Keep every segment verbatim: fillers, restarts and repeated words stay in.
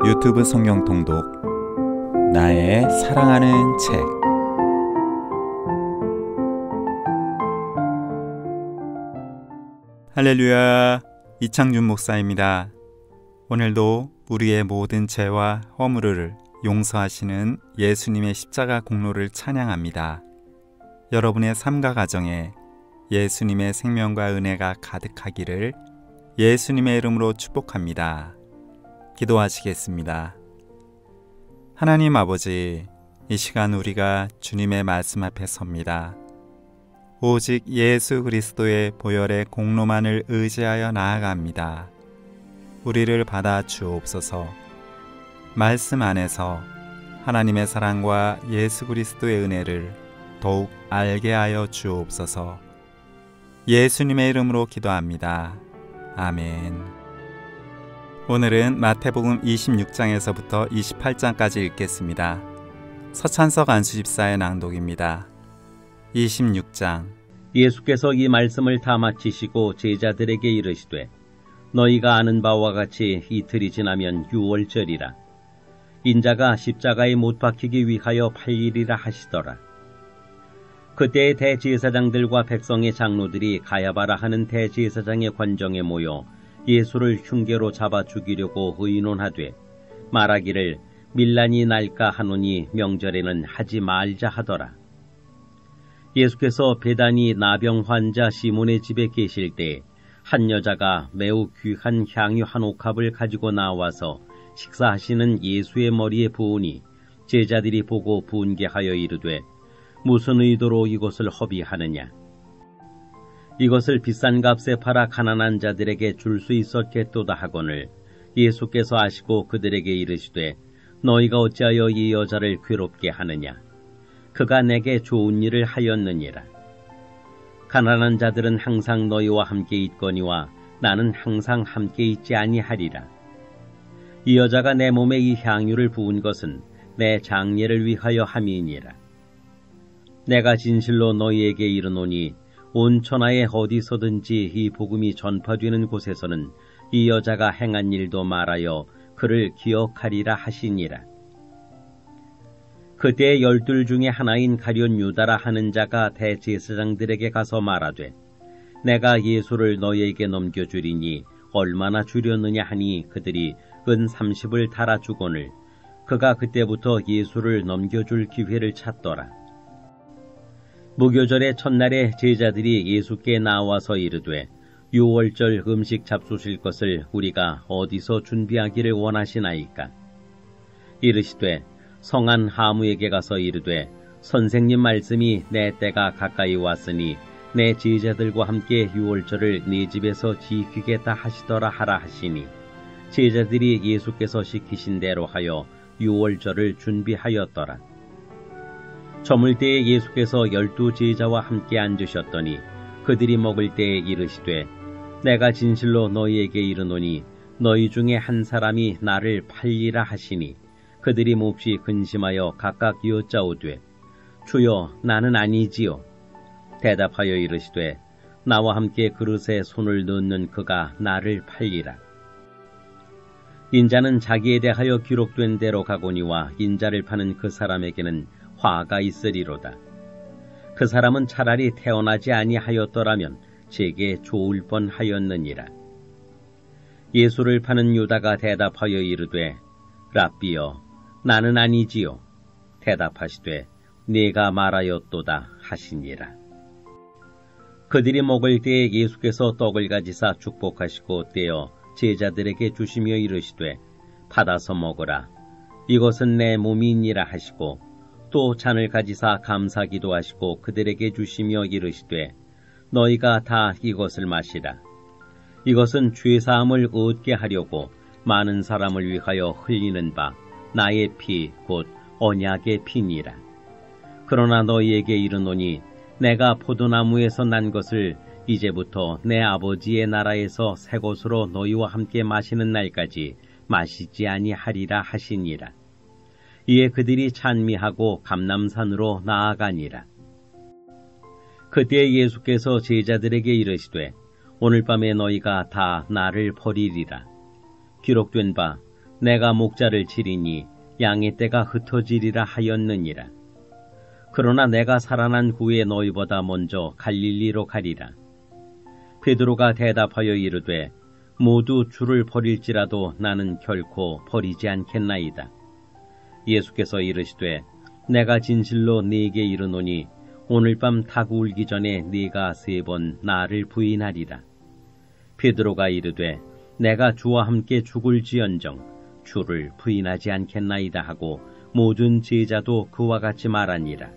유튜브 성경 통독 나의 사랑하는 책. 할렐루야, 이창준 목사입니다. 오늘도 우리의 모든 죄와 허물을 용서하시는 예수님의 십자가 공로를 찬양합니다. 여러분의 삶과 가정에 예수님의 생명과 은혜가 가득하기를 예수님의 이름으로 축복합니다. 기도하시겠습니다. 하나님 아버지, 이 시간 우리가 주님의 말씀 앞에 섭니다. 오직 예수 그리스도의 보혈의 공로만을 의지하여 나아갑니다. 우리를 받아 주옵소서. 말씀 안에서 하나님의 사랑과 예수 그리스도의 은혜를 더욱 알게 하여 주옵소서. 예수님의 이름으로 기도합니다. 아멘. 오늘은 마태복음 이십육 장에서부터 이십팔 장까지 읽겠습니다. 서찬석 안수집사의 낭독입니다. 이십육 장. 예수께서 이 말씀을 다 마치시고 제자들에게 이르시되, 너희가 아는 바와 같이 이틀이 지나면 유월절이라. 인자가 십자가에 못 박히기 위하여 팔리리라 하시더라. 그때의 대제사장들과 백성의 장로들이 가야바라 하는 대제사장의 관정에 모여 예수를 흉계로 잡아 죽이려고 의논하되 말하기를 밀란이 날까 하노니 명절에는 하지 말자 하더라. 예수께서 베다니 나병 환자 시몬의 집에 계실 때 한 여자가 매우 귀한 향유 한 옥합을 가지고 나와서 식사하시는 예수의 머리에 부으니 제자들이 보고 분개하여 이르되, 무슨 의도로 이것을 허비하느냐? 이것을 비싼 값에 팔아 가난한 자들에게 줄 수 있었겠도다 하거늘, 예수께서 아시고 그들에게 이르시되, 너희가 어찌하여 이 여자를 괴롭게 하느냐? 그가 내게 좋은 일을 하였느니라. 가난한 자들은 항상 너희와 함께 있거니와 나는 항상 함께 있지 아니하리라. 이 여자가 내 몸에 이 향유를 부은 것은 내 장례를 위하여 함이니라. 내가 진실로 너희에게 이르노니 온 천하에 어디서든지 이 복음이 전파되는 곳에서는 이 여자가 행한 일도 말하여 그를 기억하리라 하시니라. 그때 열둘 중에 하나인 가룟 유다라 하는 자가 대제사장들에게 가서 말하되, 내가 예수를 너희에게 넘겨주리니 얼마나 주려느냐 하니 그들이 은 삼십을 달아주거늘, 그가 그때부터 예수를 넘겨줄 기회를 찾더라. 무교절의 첫날에 제자들이 예수께 나와서 이르되, 유월절 음식 잡수실 것을 우리가 어디서 준비하기를 원하시나이까? 이르시되, 성한 하무에게 가서 이르되, 선생님 말씀이 내 때가 가까이 왔으니 내 제자들과 함께 유월절을 네 집에서 지키겠다 하시더라 하라 하시니, 제자들이 예수께서 시키신 대로 하여 유월절을 준비하였더라. 저물 때에 예수께서 열두 제자와 함께 앉으셨더니 그들이 먹을 때에 이르시되, 내가 진실로 너희에게 이르노니 너희 중에 한 사람이 나를 팔리라 하시니, 그들이 몹시 근심하여 각각 여짜오되, 주여, 나는 아니지요. 대답하여 이르시되, 나와 함께 그릇에 손을 넣는 그가 나를 팔리라. 인자는 자기에 대하여 기록된 대로 가거니와 인자를 파는 그 사람에게는 화가 있으리로다. 그 사람은 차라리 태어나지 아니하였더라면 제게 좋을 뻔하였느니라. 예수를 파는 유다가 대답하여 이르되, 랍비여, 나는 아니지요. 대답하시되, 네가 말하였도다 하시니라. 그들이 먹을 때에 예수께서 떡을 가지사 축복하시고 떼어 제자들에게 주시며 이르시되, 받아서 먹으라. 이것은 내 몸이니라 하시고, 또 잔을 가지사 감사기도 하시고 그들에게 주시며 이르시되, 너희가 다 이것을 마시라. 이것은 죄사함을 얻게 하려고 많은 사람을 위하여 흘리는 바 나의 피 곧 언약의 피니라. 그러나 너희에게 이르노니 내가 포도나무에서 난 것을 이제부터 내 아버지의 나라에서 새 것으로 너희와 함께 마시는 날까지 마시지 아니하리라 하시니라. 이에 그들이 찬미하고 감람산으로 나아가니라. 그때 예수께서 제자들에게 이르시되, 오늘 밤에 너희가 다 나를 버리리라. 기록된 바 내가 목자를 치리니 양의 떼가 흩어지리라 하였느니라. 그러나 내가 살아난 후에 너희보다 먼저 갈릴리로 가리라. 베드로가 대답하여 이르되 모두 주를 버릴지라도 나는 결코 버리지 않겠나이다. 예수께서 이르시되 내가 진실로 네게 이르노니 오늘 밤 닭 울기 전에 네가 세 번 나를 부인하리라. 베드로가 이르되 내가 주와 함께 죽을지언정 주를 부인하지 않겠나이다 하고 모든 제자도 그와 같이 말하니라.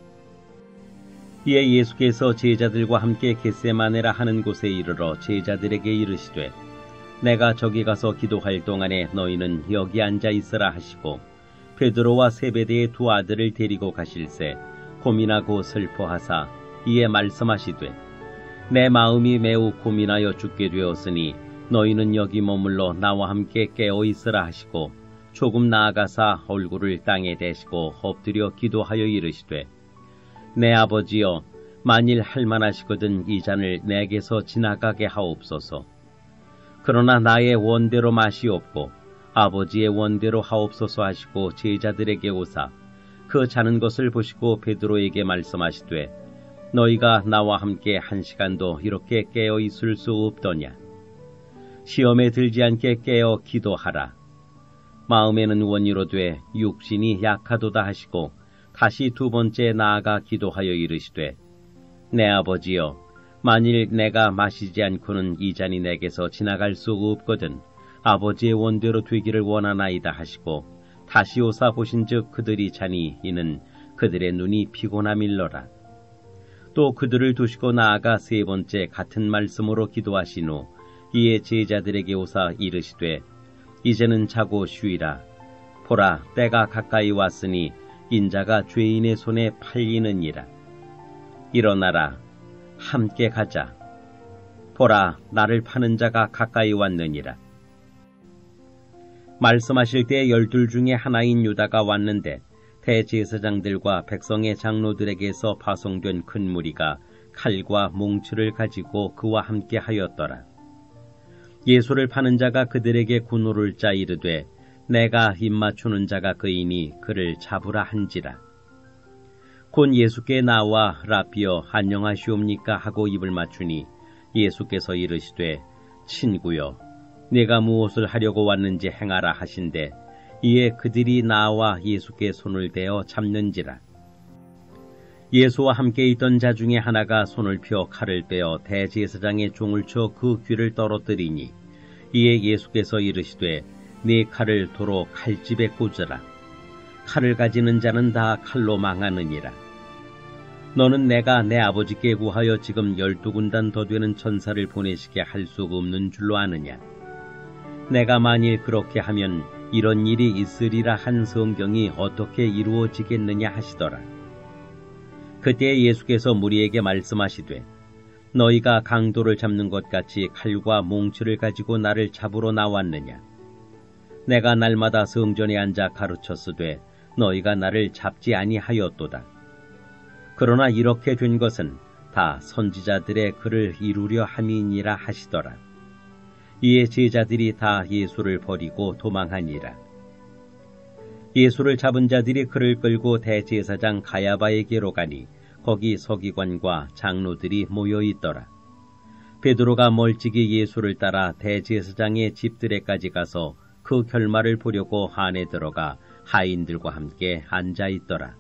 이에 예수께서 제자들과 함께 겟세마네라 하는 곳에 이르러 제자들에게 이르시되 내가 저기 가서 기도할 동안에 너희는 여기 앉아 있으라 하시고 베드로와 세베대의 두 아들을 데리고 가실새 고민하고 슬퍼하사 이에 말씀하시되 내 마음이 매우 고민하여 죽게 되었으니 너희는 여기 머물러 나와 함께 깨어 있으라 하시고 조금 나아가사 얼굴을 땅에 대시고 엎드려 기도하여 이르시되 내 아버지여 만일 할만하시거든 이 잔을 내게서 지나가게 하옵소서. 그러나 나의 원대로 마시옵고 아버지의 원대로 하옵소서 하시고 제자들에게 오사 그 자는 것을 보시고 베드로에게 말씀하시되 너희가 나와 함께 한 시간도 이렇게 깨어 있을 수 없더냐. 시험에 들지 않게 깨어 기도하라. 마음에는 원이로되 육신이 약하도다 하시고 다시 두 번째 나아가 기도하여 이르시되 내 아버지여 만일 내가 마시지 않고는 이 잔이 내게서 지나갈 수 없거든 아버지의 원대로 되기를 원하나이다 하시고 다시 오사 보신즉 그들이 자니 이는 그들의 눈이 피곤함일러라. 또 그들을 두시고 나아가 세 번째 같은 말씀으로 기도하신 후 이에 제자들에게 오사 이르시되 이제는 자고 쉬이라. 보라 때가 가까이 왔으니 인자가 죄인의 손에 팔리느니라. 일어나라. 함께 가자. 보라 나를 파는 자가 가까이 왔느니라. 말씀하실 때 열둘 중에 하나인 유다가 왔는데 대제사장들과 백성의 장로들에게서 파송된 큰 무리가 칼과 몽추를 가지고 그와 함께 하였더라. 예수를 파는 자가 그들에게 군호를 짜 이르되 내가 입맞추는 자가 그이니 그를 잡으라 한지라. 곧 예수께 나와 라비여 안녕하시옵니까 하고 입을 맞추니 예수께서 이르시되 친구여 네가 무엇을 하려고 왔는지 행하라 하신대 이에 그들이 나와 예수께 손을 대어 잡는지라. 예수와 함께 있던 자 중에 하나가 손을 펴 칼을 빼어 대제사장의 종을 쳐 그 귀를 떨어뜨리니 이에 예수께서 이르시되 네 칼을 도로 칼집에 꽂으라. 칼을 가지는 자는 다 칼로 망하느니라. 너는 내가 내 아버지께 구하여 지금 열두 군단 더 되는 천사를 보내시게 할 수 없는 줄로 아느냐. 내가 만일 그렇게 하면 이런 일이 있으리라 한 성경이 어떻게 이루어지겠느냐 하시더라. 그때 예수께서 무리에게 말씀하시되 너희가 강도를 잡는 것 같이 칼과 몽추를 가지고 나를 잡으러 나왔느냐. 내가 날마다 성전에 앉아 가르쳤으되 너희가 나를 잡지 아니하였도다. 그러나 이렇게 된 것은 다 선지자들의 글을 이루려 함이니라 하시더라. 이에 제자들이 다 예수를 버리고 도망하니라. 예수를 잡은 자들이 그를 끌고 대제사장 가야바에게로 가니 거기 서기관과 장로들이 모여 있더라. 베드로가 멀찍이 예수를 따라 대제사장의 집들에까지 가서 그 결말을 보려고 안에 들어가 하인들과 함께 앉아 있더라.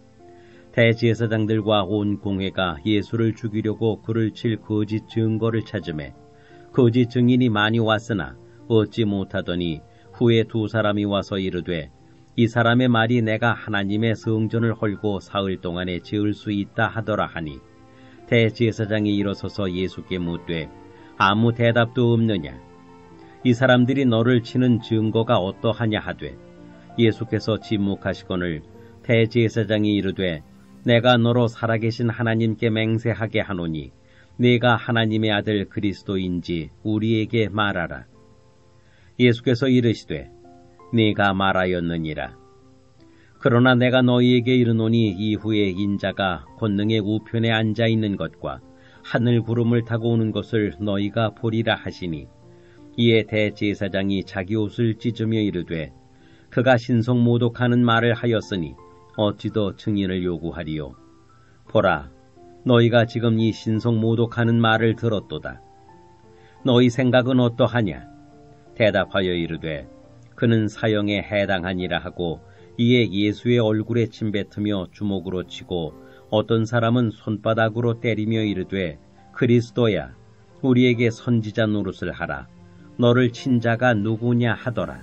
대제사장들과 온 공회가 예수를 죽이려고 그를 칠 거짓 증거를 찾으매 거짓 증인이 많이 왔으나 얻지 못하더니 후에 두 사람이 와서 이르되 이 사람의 말이 내가 하나님의 성전을 헐고 사흘 동안에 지을 수 있다 하더라 하니 대제사장이 일어서서 예수께 묻되 아무 대답도 없느냐. 이 사람들이 너를 치는 증거가 어떠하냐 하되 예수께서 침묵하시거늘 대제사장이 이르되 내가 너로 살아계신 하나님께 맹세하게 하노니 네가 하나님의 아들 그리스도인지 우리에게 말하라. 예수께서 이르시되 네가 말하였느니라. 그러나 내가 너희에게 이르노니 이후에 인자가 권능의 우편에 앉아 있는 것과 하늘 구름을 타고 오는 것을 너희가 보리라 하시니 이에 대제사장이 자기 옷을 찢으며 이르되 그가 신성 모독하는 말을 하였으니 어찌 더 증인을 요구하리요. 보라, 너희가 지금 이 신성 모독하는 말을 들었도다. 너희 생각은 어떠하냐? 대답하여 이르되 그는 사형에 해당하니라 하고 이에 예수의 얼굴에 침뱉으며 주먹으로 치고 어떤 사람은 손바닥으로 때리며 이르되 그리스도야, 우리에게 선지자 노릇을 하라. 너를 친 자가 누구냐 하더라.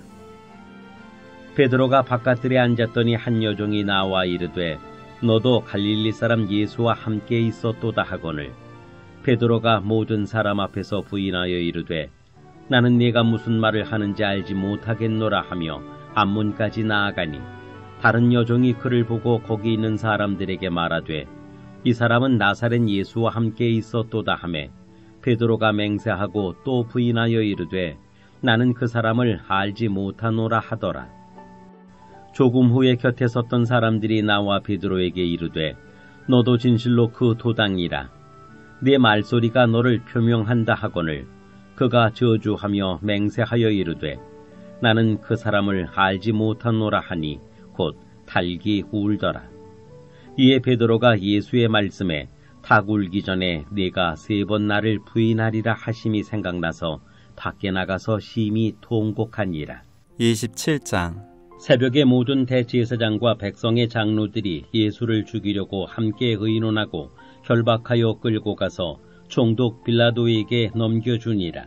베드로가 바깥들에 앉았더니 한 여종이 나와 이르되 너도 갈릴리 사람 예수와 함께 있었도다 하거늘 베드로가 모든 사람 앞에서 부인하여 이르되 나는 네가 무슨 말을 하는지 알지 못하겠노라 하며 앞문까지 나아가니 다른 여종이 그를 보고 거기 있는 사람들에게 말하되 이 사람은 나사렛 예수와 함께 있었도다 하매 베드로가 맹세하고 또 부인하여 이르되 나는 그 사람을 알지 못하노라 하더라. 조금 후에 곁에 섰던 사람들이 나와 베드로에게 이르되 너도 진실로 그 도당이라. 네 말소리가 너를 표명한다 하거늘 그가 저주하며 맹세하여 이르되 나는 그 사람을 알지 못하노라 하니 곧 달기 울더라. 이에 베드로가 예수의 말씀에 닭 울기 전에 네가 세 번 나를 부인하리라 하심이 생각나서 밖에 나가서 심히 통곡하니라. 이십칠 장. 새벽에 모든 대제사장과 백성의 장로들이 예수를 죽이려고 함께 의논하고 결박하여 끌고 가서 총독 빌라도에게 넘겨주니라.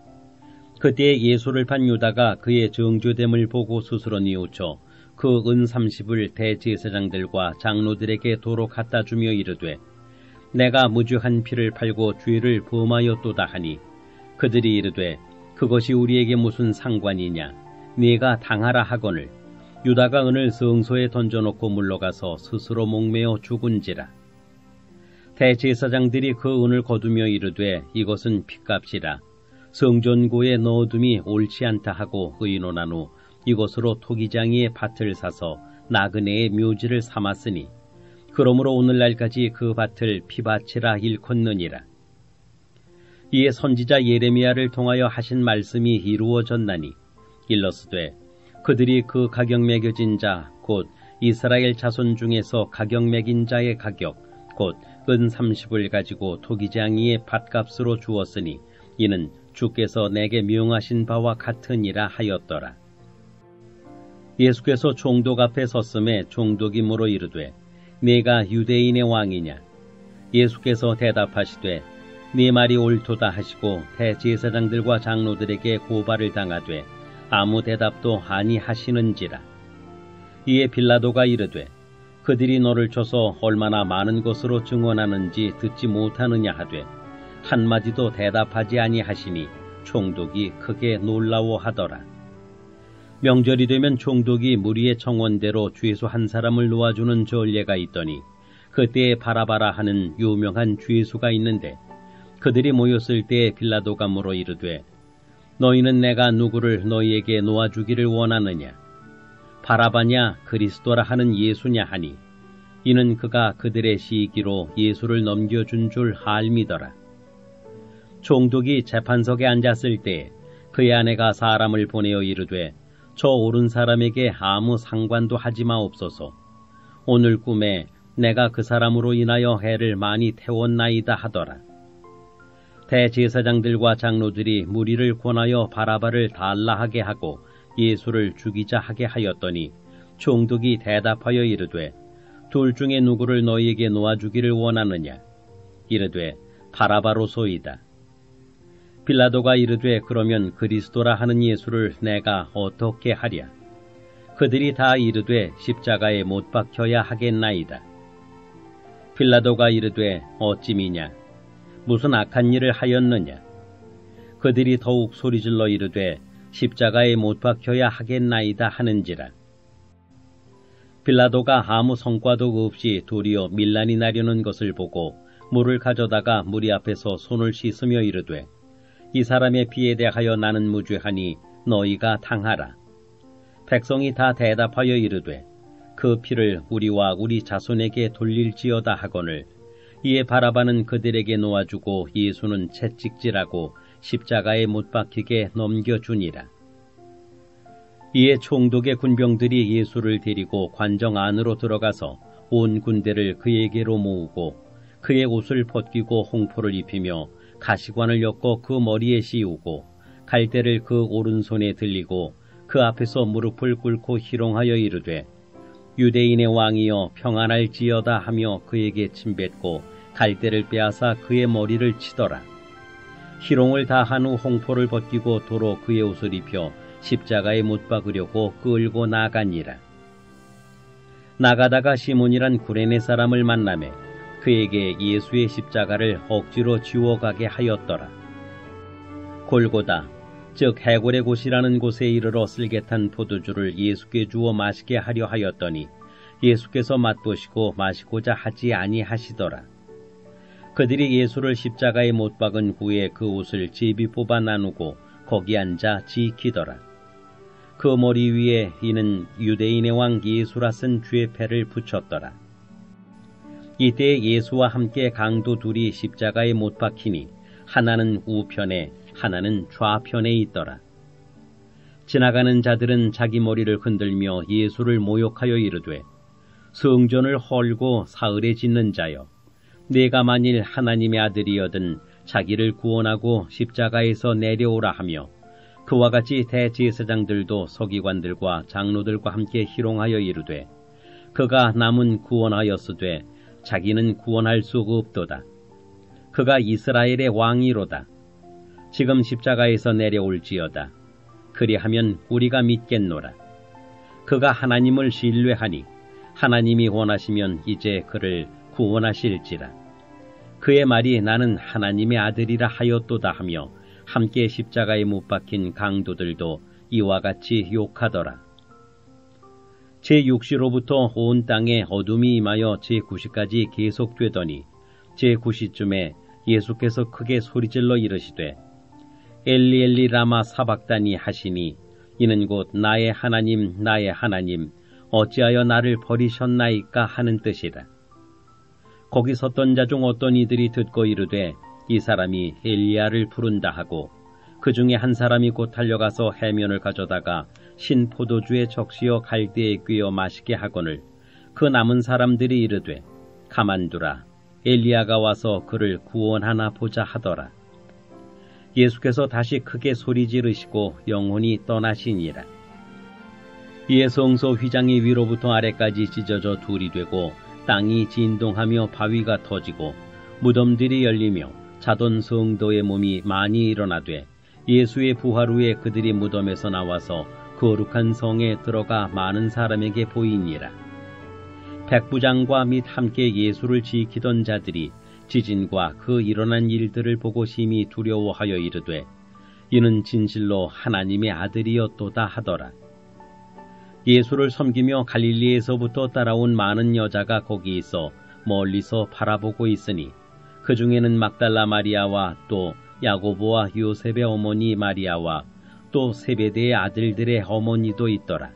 그때 예수를 판 유다가 그의 정죄됨을 보고 스스로 뉘우쳐 그 은 삼십을 대제사장들과 장로들에게 도로 갖다 주며 이르되 내가 무죄한 피를 팔고 죄를 범하였도다 하니 그들이 이르되 그것이 우리에게 무슨 상관이냐 네가 당하라 하거늘 유다가 은을 성소에 던져놓고 물러가서 스스로 목매어 죽은지라. 대제사장들이 그 은을 거두며 이르되 이것은 핏값이라. 성전고에 넣어둠이 옳지 않다 하고 의논한 후 이것으로 토기장이의 밭을 사서 나그네의 묘지를 삼았으니 그러므로 오늘날까지 그 밭을 피밭이라 일컫느니라. 이에 선지자 예레미야를 통하여 하신 말씀이 이루어졌나니 일러스되 그들이 그 가격 매겨진 자 곧 이스라엘 자손 중에서 가격 매긴 자의 가격 곧 은 삼십을 가지고 토기장이의 밭값으로 주었으니 이는 주께서 내게 명하신 바와 같으니라 하였더라. 예수께서 총독 앞에 섰음에 총독이 물어 이르되 네가 유대인의 왕이냐? 예수께서 대답하시되 네 말이 옳도다 하시고 대제사장들과 장로들에게 고발을 당하되 아무 대답도 아니하시는지라. 이에 빌라도가 이르되 그들이 너를 쳐서 얼마나 많은 것으로 증언하는지 듣지 못하느냐 하되 한마디도 대답하지 아니하시니 총독이 크게 놀라워하더라. 명절이 되면 총독이 무리의 청원대로 죄수 한 사람을 놓아주는 전례가 있더니 그때에 바라바라 하는 유명한 죄수가 있는데 그들이 모였을 때에 빌라도가 물어 이르되 너희는 내가 누구를 너희에게 놓아주기를 원하느냐? 바라바냐 그리스도라 하는 예수냐 하니 이는 그가 그들의 시기로 예수를 넘겨준 줄 알미더라. 총독이 재판석에 앉았을 때 그의 아내가 사람을 보내어 이르되 저 옳은 사람에게 아무 상관도 하지 마옵소서. 오늘 꿈에 내가 그 사람으로 인하여 해를 많이 태웠나이다 하더라. 대제사장들과 장로들이 무리를 권하여 바라바를 달라하게 하고 예수를 죽이자 하게 하였더니 총독이 대답하여 이르되 둘 중에 누구를 너희에게 놓아주기를 원하느냐? 이르되 바라바로소이다. 빌라도가 이르되 그러면 그리스도라 하는 예수를 내가 어떻게 하랴? 그들이 다 이르되 십자가에 못 박혀야 하겠나이다. 빌라도가 이르되 어찌미냐? 무슨 악한 일을 하였느냐? 그들이 더욱 소리질러 이르되 십자가에 못 박혀야 하겠나이다 하는지라. 빌라도가 아무 성과도 없이 도리어 밀란이 나려는 것을 보고 물을 가져다가 무리 앞에서 손을 씻으며 이르되 이 사람의 피에 대하여 나는 무죄하니 너희가 당하라. 백성이 다 대답하여 이르되 그 피를 우리와 우리 자손에게 돌릴지어다 하거늘 이에 바라바는 그들에게 놓아주고 예수는 채찍질하고 십자가에 못 박히게 넘겨주니라. 이에 총독의 군병들이 예수를 데리고 관정 안으로 들어가서 온 군대를 그에게로 모으고 그의 옷을 벗기고 홍포를 입히며 가시관을 엮어 그 머리에 씌우고 갈대를 그 오른손에 들리고 그 앞에서 무릎을 꿇고 희롱하여 이르되 유대인의 왕이여 평안할지어다 하며 그에게 침뱉고 갈대를 빼앗아 그의 머리를 치더라. 희롱을 다 한 후 홍포를 벗기고 도로 그의 옷을 입혀 십자가에 못 박으려고 끌고 나가니라. 나가다가 시몬이란 구레네 사람을 만나매 그에게 예수의 십자가를 억지로 지워가게 하였더라. 골고다 즉 해골의 곳이라는 곳에 이르러 쓸개탄 포도주를 예수께 주어 마시게 하려 하였더니 예수께서 맛보시고 마시고자 하지 아니하시더라. 그들이 예수를 십자가에 못 박은 후에 그 옷을 제비 뽑아 나누고 거기 앉아 지키더라. 그 머리 위에 이는 유대인의 왕 예수라 쓴 죄패를 붙였더라. 이때 예수와 함께 강도 둘이 십자가에 못 박히니 하나는 우편에 하나는 좌편에 있더라. 지나가는 자들은 자기 머리를 흔들며 예수를 모욕하여 이르되 성전을 헐고 사흘에 짓는 자여 내가 만일 하나님의 아들이여든 자기를 구원하고 십자가에서 내려오라 하며 그와 같이 대제사장들도 서기관들과 장로들과 함께 희롱하여 이르되 그가 남은 구원하였으되 자기는 구원할 수 없도다. 그가 이스라엘의 왕이로다. 지금 십자가에서 내려올지어다. 그리하면 우리가 믿겠노라. 그가 하나님을 신뢰하니 하나님이 원하시면 이제 그를 구원하실지라. 그의 말이 나는 하나님의 아들이라 하였도다 하며 함께 십자가에 못 박힌 강도들도 이와 같이 욕하더라. 제육 시로부터 온 땅에 어둠이 임하여 제구 시까지 계속되더니 제구 시쯤에 예수께서 크게 소리질러 이르시되 엘리 엘리 라마 사박다니 하시니 이는 곧 나의 하나님 나의 하나님 어찌하여 나를 버리셨나이까 하는 뜻이라. 거기 섰던 자 중 어떤 이들이 듣고 이르되 이 사람이 엘리야를 부른다 하고 그 중에 한 사람이 곧 달려가서 해면을 가져다가 신 포도주에 적시어 갈대에 꿰어 마시게 하거늘 그 남은 사람들이 이르되 가만두라 엘리야가 와서 그를 구원하나 보자 하더라. 예수께서 다시 크게 소리 지르시고 영혼이 떠나시니라. 이에 성소 휘장이 위로부터 아래까지 찢어져 둘이 되고 땅이 진동하며 바위가 터지고 무덤들이 열리며 자던 성도의 몸이 많이 일어나되 예수의 부활 후에 그들이 무덤에서 나와서 거룩한 성에 들어가 많은 사람에게 보이니라. 백부장과 및 함께 예수를 지키던 자들이 지진과 그 일어난 일들을 보고 심히 두려워하여 이르되 이는 진실로 하나님의 아들이었도다 하더라. 예수를 섬기며 갈릴리에서부터 따라온 많은 여자가 거기 있어 멀리서 바라보고 있으니 그 중에는 막달라 마리아와 또 야고보와 요셉의 어머니 마리아와 또 세베대의 아들들의 어머니도 있더라.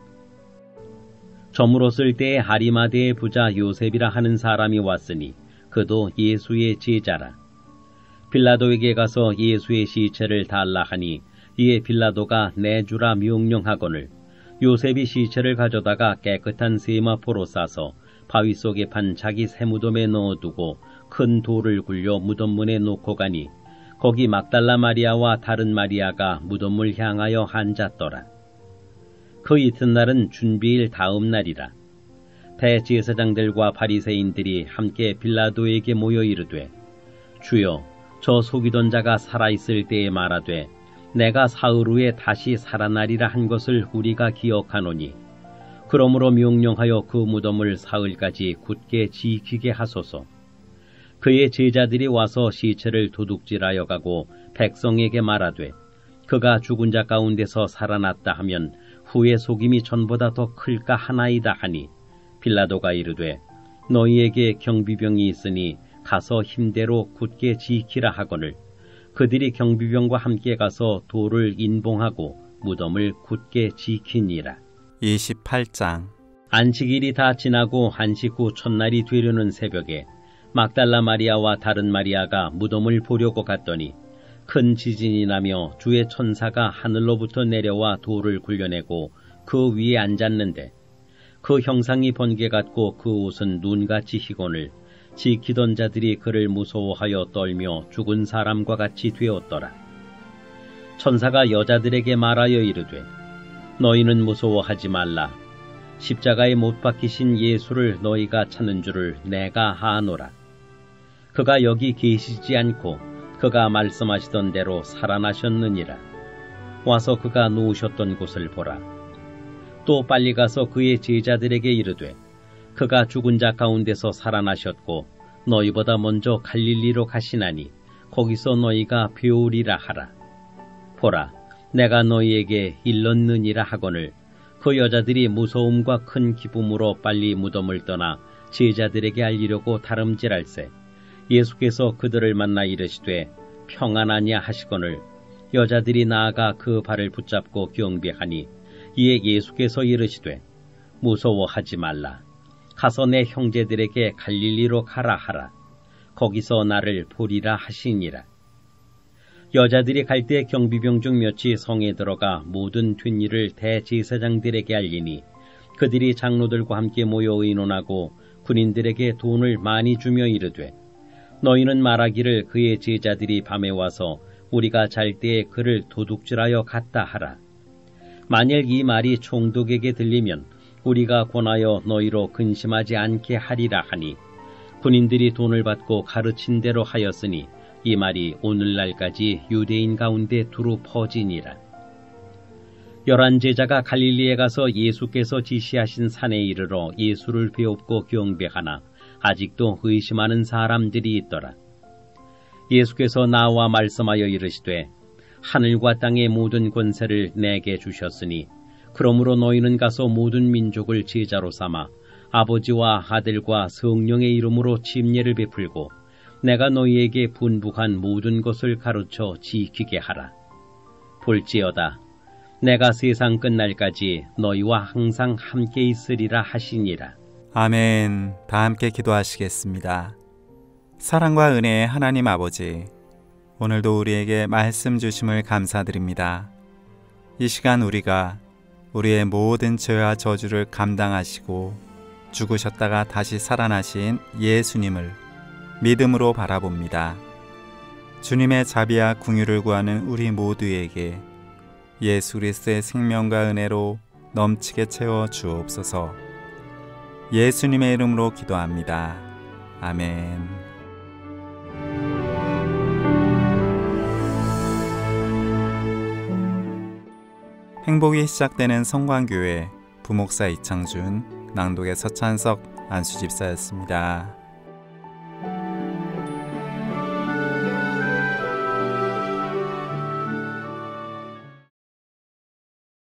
저물었을 때에 하리마대의 부자 요셉이라 하는 사람이 왔으니 그도 예수의 제자라. 빌라도에게 가서 예수의 시체를 달라 하니 이에 빌라도가 내주라 명령하거늘 요셉이 시체를 가져다가 깨끗한 세마포로 싸서 바위 속에 판 자기 새무덤에 넣어두고 큰 돌을 굴려 무덤문에 놓고 가니 거기 막달라 마리아와 다른 마리아가 무덤을 향하여 앉았더라. 그 이튿날은 준비일 다음 날이라. 대제사장들과 바리새인들이 함께 빌라도에게 모여 이르되 주여 저 속이던 자가 살아있을 때에 말하되 내가 사흘 후에 다시 살아나리라 한 것을 우리가 기억하노니 그러므로 명령하여 그 무덤을 사흘까지 굳게 지키게 하소서. 그의 제자들이 와서 시체를 도둑질하여 가고 백성에게 말하되 그가 죽은 자 가운데서 살아났다 하면 후의 속임이 전보다 더 클까 하나이다 하니 빌라도가 이르되 너희에게 경비병이 있으니 가서 힘대로 굳게 지키라 하거늘 그들이 경비병과 함께 가서 돌을 인봉하고 무덤을 굳게 지키니라. 이십팔 장. 안식일이 다 지나고 안식 후 첫날이 되려는 새벽에 막달라 마리아와 다른 마리아가 무덤을 보려고 갔더니 큰 지진이 나며 주의 천사가 하늘로부터 내려와 돌을 굴려내고 그 위에 앉았는데 그 형상이 번개 같고 그 옷은 눈같이 희곤을 지키던 자들이 그를 무서워하여 떨며 죽은 사람과 같이 되었더라. 천사가 여자들에게 말하여 이르되 너희는 무서워하지 말라. 십자가에 못 박히신 예수를 너희가 찾는 줄을 내가 아노라. 그가 여기 계시지 않고 그가 말씀하시던 대로 살아나셨느니라. 와서 그가 누우셨던 곳을 보라. 또 빨리 가서 그의 제자들에게 이르되 그가 죽은 자 가운데서 살아나셨고 너희보다 먼저 갈릴리로 가시나니 거기서 너희가 배우리라 하라. 보라, 내가 너희에게 일렀느니라 하거늘 그 여자들이 무서움과 큰 기쁨으로 빨리 무덤을 떠나 제자들에게 알리려고 다름질할세 예수께서 그들을 만나 이르시되 평안하냐 하시거늘 여자들이 나아가 그 발을 붙잡고 경배하니 이에 예수께서 이르시되 무서워하지 말라. 가서 내 형제들에게 갈릴리로 가라 하라. 거기서 나를 보리라 하시니라. 여자들이 갈 때 경비병 중 몇이 성에 들어가 모든 된 일을 대제사장들에게 알리니 그들이 장로들과 함께 모여 의논하고 군인들에게 돈을 많이 주며 이르되 너희는 말하기를 그의 제자들이 밤에 와서 우리가 잘 때에 그를 도둑질하여 갔다 하라. 만일 이 말이 총독에게 들리면 우리가 권하여 너희로 근심하지 않게 하리라 하니 군인들이 돈을 받고 가르친 대로 하였으니 이 말이 오늘날까지 유대인 가운데 두루 퍼지니라. 열한 제자가 갈릴리에 가서 예수께서 지시하신 산에 이르러 예수를 배웁고 경배하나 아직도 의심하는 사람들이 있더라. 예수께서 나와 말씀하여 이르시되 하늘과 땅의 모든 권세를 내게 주셨으니 그러므로 너희는 가서 모든 민족을 제자로 삼아 아버지와 아들과 성령의 이름으로 침례를 베풀고 내가 너희에게 분부한 모든 것을 가르쳐 지키게 하라. 볼지어다 내가 세상 끝날까지 너희와 항상 함께 있으리라 하시니라. 아멘. 다 함께 기도하시겠습니다. 사랑과 은혜의 하나님 아버지, 오늘도 우리에게 말씀 주심을 감사드립니다. 이 시간 우리가 우리의 모든 죄와 저주를 감당하시고 죽으셨다가 다시 살아나신 예수님을 믿음으로 바라봅니다. 주님의 자비와 긍휼을 구하는 우리 모두에게 예수 그리스도의 생명과 은혜로 넘치게 채워 주옵소서. 예수님의 이름으로 기도합니다. 아멘. 행복이 시작되는 성광교회 부목사 이창준, 낭독의 서찬석, 안수집사였습니다.